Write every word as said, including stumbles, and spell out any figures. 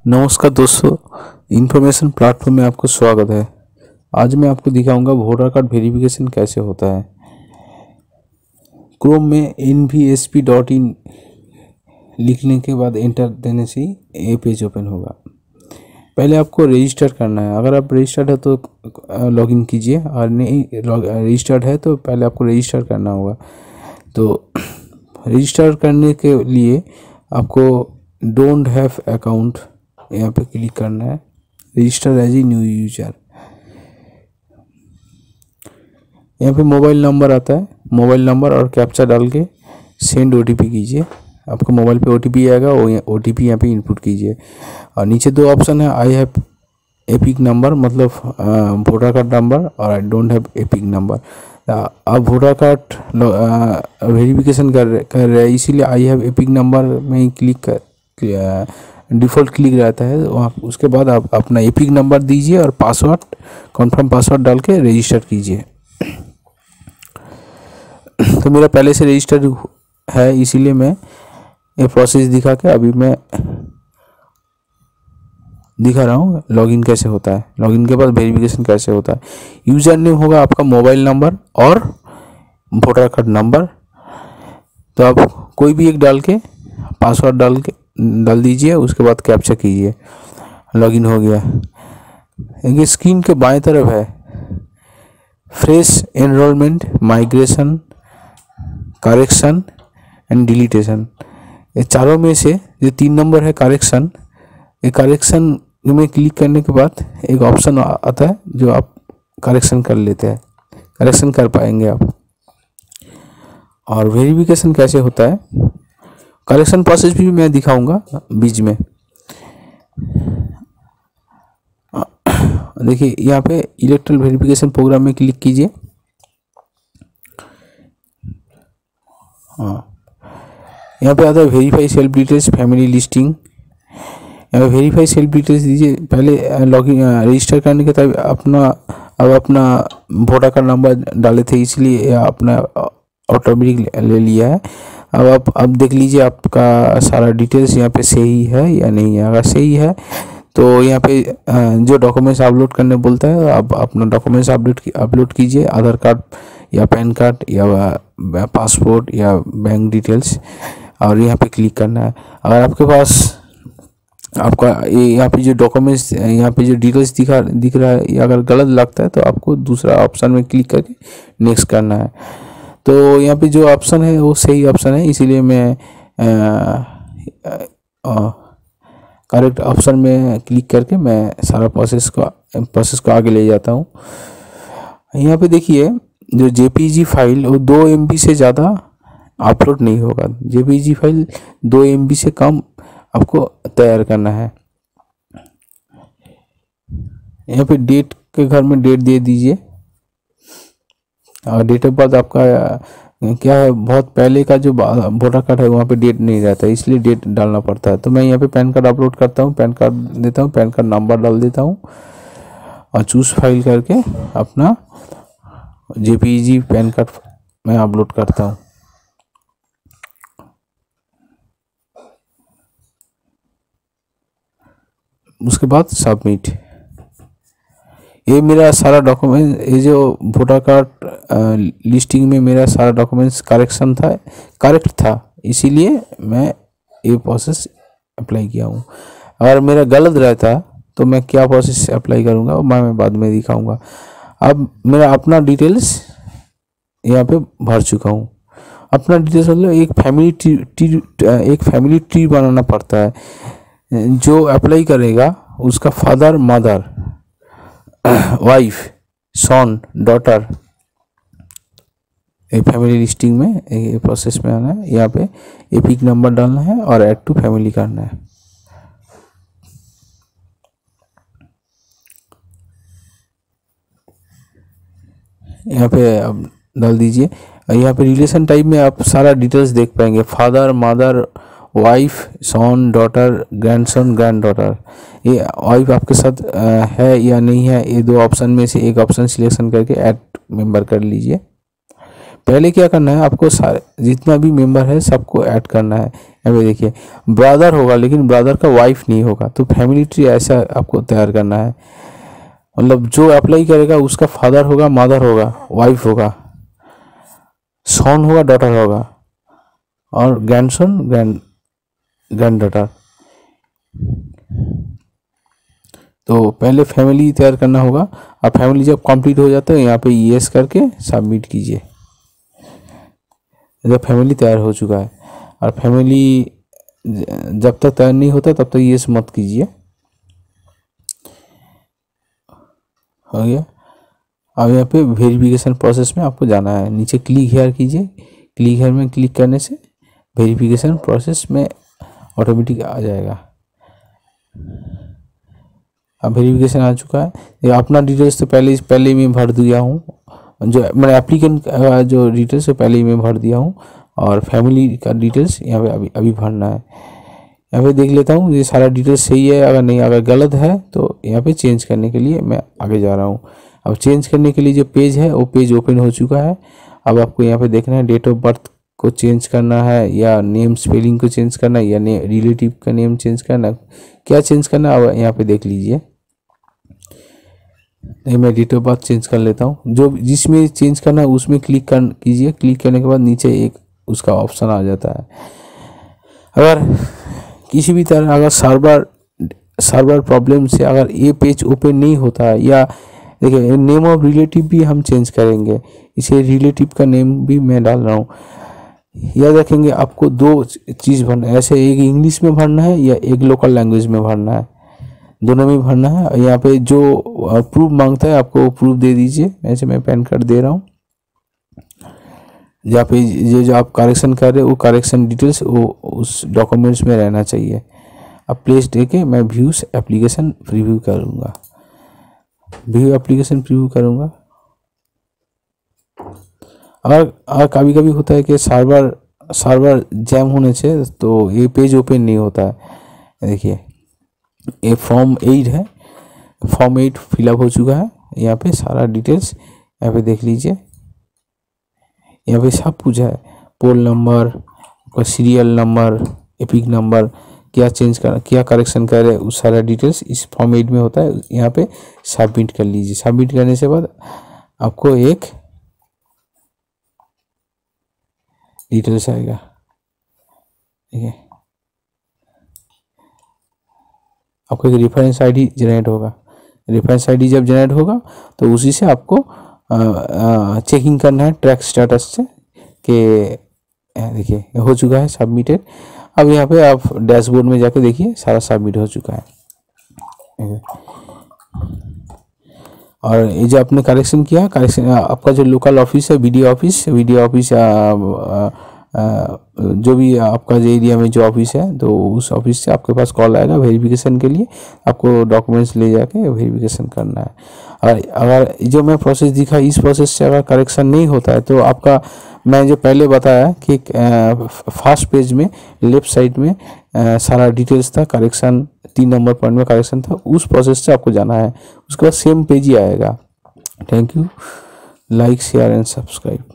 नमस्कार दोस्तों, information platform में आपको स्वागत है। आज मैं आपको दिखाऊंगा वोटर कार्ड वेरिफिकेशन कैसे होता है। क्रोम में N V S P dot in लिखने के बाद एंटर देने से ही ये पेज ओपन होगा। पहले आपको रजिस्टर करना है। अगर आप रजिस्टर्ड है तो लॉगिन कीजिए, और नहीं रजिस्टर्ड है तो पहले आपको रजिस्टर करना होगा। तो रजिस्टर करने के लिए आपको डोंट हैव अकाउंट यहाँ पे क्लिक करना है, register as a new user. यहाँ पे मोबाइल नंबर आता है, मोबाइल नंबर और कैप्चा डाल के सेंड ओटीपी कीजिए। आपको मोबाइल पे ओटीपी आएगा, वो ओटीपी यहाँ पे इनपुट कीजिए। और नीचे दो ऑप्शन है, आई हैव एपिक नंबर मतलब वोटर कार्ड नंबर, और I don't have EPIC number. आप वोटर कार्ड वेरिफिकेशन कर कर रहे हैं, इसीलिए आई हैव एपिक नंबर में ही क्लिक कर डिफ़ॉल्ट क्लिक रहता है। वहाँ उसके बाद आप अपना एपिक नंबर दीजिए और पासवर्ड कन्फर्म पासवर्ड डाल के रजिस्टर कीजिए। तो मेरा पहले से रजिस्टर है, इसीलिए मैं ये प्रोसेस दिखा के अभी मैं दिखा रहा हूँ लॉगिन कैसे होता है। लॉगिन के बाद वेरिफिकेशन कैसे होता है। यूज़र नेम होगा आपका मोबाइल नंबर और वोटर कार्ड नंबर। तो आप कोई भी एक डाल के पासवर्ड डाल के डाल दीजिए, उसके बाद कैप्चा कीजिए। लॉगिन हो गया। ये स्क्रीन के बाएं तरफ है fresh enrolment, migration, correction and deletion. ये चारों में से जो तीन नंबर है करेक्शन, ये करेक्शन में क्लिक करने के बाद एक ऑप्शन आता है जो आप करेक्शन कर लेते हैं, करेक्शन कर पाएंगे आप। और वेरिफिकेशन कैसे होता है, करेक्शन प्रोसेस भी मैं दिखाऊंगा बीच में। देखिए यहाँ पे इलेक्ट्रल वेरिफिकेशन प्रोग्राम में क्लिक कीजिए। हाँ, यहाँ पे आता है verify self details, family listing. यहाँ पे वेरीफाई सेल्फ डिटेल्स दीजिए। पहले लॉगिन रजिस्टर करने के तब अपना अब अपना वोटर कार्ड नंबर डाले थे, इसलिए अपना ऑटोमेटिक ले लिया है। अब आप अब देख लीजिए आपका सारा डिटेल्स यहाँ पे सही है या नहीं है। अगर सही है तो यहाँ पे जो डॉक्यूमेंट्स अपलोड करने बोलता है, आप अपना डॉक्यूमेंट्स अपलोड अपलोड कीजिए, आधार कार्ड या पैन कार्ड या पासपोर्ट या बैंक डिटेल्स, और यहाँ पे क्लिक करना है। अगर आपके पास आपका ये यहाँ पे जो डॉक्यूमेंट्स यहाँ पे जो डिटेल्स दिखा दिख रहा है, ये अगर गलत लगता है तो आपको दूसरा ऑप्शन में क्लिक करके नेक्स्ट करना है। तो यहाँ पे जो ऑप्शन है वो सही ऑप्शन है, इसीलिए मैं करेक्ट ऑप्शन में क्लिक करके मैं सारा प्रोसेस को प्रोसेस को आगे ले जाता हूँ। यहाँ पे देखिए जो जेपीजी फाइल वो दो एम बी से ज़्यादा अपलोड नहीं होगा। जेपीजी फाइल दो एम बी से कम आपको तैयार करना है। यहाँ पे डेट के घर में डेट दे दीजिए, और डेट ऑफ बर्थ आपका क्या है, बहुत पहले का जो वोटर कार्ड है वहाँ पे डेट नहीं रहता है, इसलिए डेट डालना पड़ता है। तो मैं यहाँ पे पैन कार्ड अपलोड करता हूँ, पैन कार्ड देता हूँ, पैन कार्ड नंबर डाल देता हूँ और चूज फाइल करके अपना जेपीजी पैन कार्ड मैं अपलोड करता हूँ। उसके बाद सबमिट। ये मेरा सारा डॉक्यूमेंट, ये जो वोटर कार्ड लिस्टिंग में मेरा सारा डॉक्यूमेंट्स करेक्शन था, करेक्ट था, इसीलिए मैं ये प्रोसेस अप्लाई किया हूँ। अगर मेरा गलत रहता तो मैं क्या प्रोसेस अप्लाई करूँगा वो मैं बाद में दिखाऊंगा। अब मेरा अपना डिटेल्स यहाँ पे भर चुका हूँ। अपना डिटेल्स मतलब एक फैमिली ट्री, ट्री एक फैमिली ट्री बनाना पड़ता है। जो अप्लाई करेगा उसका father, mother, wife, son, daughter, एक फैमिली लिस्टिंग में एक प्रोसेस में आना है। यहाँ पे एपिक नंबर डालना है और ऐड टू फैमिली करना है। यहाँ पे अब डाल दीजिए। यहाँ पे रिलेशन टाइप में आप सारा डिटेल्स देख पाएंगे, father, mother, wife, son, daughter, grandson, granddaughter. ये वाइफ आपके साथ है या नहीं है, ये दो ऑप्शन में से एक ऑप्शन सिलेक्शन करके ऐड मेंबर कर लीजिए। पहले क्या करना है, आपको सारे जितना भी मेंबर है सबको ऐड करना है। यहाँ पे देखिए ब्रदर होगा लेकिन ब्रदर का वाइफ नहीं होगा, तो फैमिली ट्री ऐसा आपको तैयार करना है। मतलब जो अप्लाई करेगा उसका फादर होगा, मदर होगा, वाइफ होगा, सन होगा, डॉटर होगा, और ग्रैंडसन, ग्रैंड ग्रैंड डॉटर। तो पहले फैमिली तैयार करना होगा। अब फैमिली जब कंप्लीट हो जाता है यहाँ पे यस करके सबमिट कीजिए। जब फैमिली तैयार हो चुका है, और फैमिली जब तक तैयार नहीं होता तब तक यस मत कीजिए। हो गया। अब यहाँ पे वेरिफिकेशन प्रोसेस में आपको जाना है, नीचे क्लिक हेयर कीजिए। क्लिक हेयर में क्लिक करने से वेरिफिकेशन प्रोसेस में ऑटोमेटिक आ जाएगा। अब वेरिफिकेशन आ चुका है। ये अपना डिटेल्स तो पहले पहले ही मैं भर दिया हूँ, जो मैंने एप्लीकेंट जो डिटेल्स है पहले ही मैं भर दिया हूँ, और फैमिली का डिटेल्स यहाँ पे अभी अभी भरना है। यहाँ पे देख लेता हूँ ये सारा डिटेल्स सही है, अगर नहीं अगर गलत है तो यहाँ पे चेंज करने के लिए मैं आगे जा रहा हूँ। अब चेंज करने के लिए जो पेज है वो पेज ओपन हो चुका है। अब आपको यहाँ पे देखना है डेट ऑफ बर्थ को चेंज करना है, या नेम स्पेलिंग को चेंज करना है, या ने रिलेटिव का नेम चेंज करना है, क्या चेंज करना है अब यहाँ पे देख लीजिए। नहीं, मैं डेट ऑफ बर्थ चेंज कर लेता हूँ। जो जिसमें चेंज करना है उसमें क्लिक कर कीजिए। क्लिक करने के बाद नीचे एक उसका ऑप्शन आ जाता है। अगर किसी भी तरह अगर सर्वर सर्वर प्रॉब्लम से अगर ये पेज ओपन नहीं होता है, या देखिए नेम ऑफ रिलेटिव भी हम चेंज करेंगे, इसे रिलेटिव का नेम भी मैं डाल रहा हूँ। याद रखेंगे आपको दो चीज़ भरना है, ऐसे एक इंग्लिश में भरना है या एक लोकल लैंग्वेज में भरना है, दोनों में भरना है। यहाँ पे जो प्रूफ मांगता है आपको प्रूफ दे दीजिए। ऐसे मैं पैन कार्ड दे रहा हूँ। यहाँ पे ये जो आप करेक्शन कर रहे हो वो करेक्शन डिटेल्स वो उस डॉक्यूमेंट्स में रहना चाहिए। अब प्लेस दे के मैं व्यूज एप्लीकेशन प्रीव्यू करूँगा, व्यू एप्लीकेशन प्रीव्यू करूँगा। अगर अगर कभी कभी होता है कि सर्वर सर्वर जैम होने से तो ये पेज ओपन नहीं होता है। देखिए ये फॉर्म एट है, फॉर्म एट फिलअप हो चुका है। यहाँ पे सारा डिटेल्स यहाँ पे देख लीजिए। यहाँ पे सब कुछ है, poll number, serial number, EPIC number, क्या चेंज करना, क्या करेक्शन कर रहे हैं, उस सारा डिटेल्स इस फॉर्म एट में होता है। यहाँ पे सबमिट कर लीजिए। सबमिट करने से बाद आपको एक डिटेल्स आएगा। ठीक है, आपको एक रेफरेंस आईडी जनरेट होगा। रेफरेंस आईडी जब जनरेट होगा तो उसी से आपको चेकिंग करना है ट्रैक स्टेटस से कि देखिए हो चुका है सबमिटेड। अब यहाँ पे आप डैशबोर्ड में जाके देखिए सारा सबमिट हो चुका है। और ये जो आपने करेक्शन किया, करेक्शन आपका जो लोकल ऑफिस है, वीडियो ऑफिस, वीडियो ऑफिस जो भी आपका जो एरिया में जो ऑफिस है तो उस ऑफिस से आपके पास कॉल आएगा वेरिफिकेशन के लिए। आपको डॉक्यूमेंट्स ले जाके वेरिफिकेशन करना है। और अगर जो मैं प्रोसेस दिखा इस प्रोसेस से अगर करेक्शन नहीं होता है तो आपका मैं जो पहले बताया कि फर्स्ट पेज में लेफ्ट साइड में आ, सारा डिटेल्स था, करेक्शन तीन नंबर पॉइंट में करेक्शन था, उस प्रोसेस से आपको जाना है। उसके बाद सेम पेज ही आएगा। Thank you, like share and subscribe.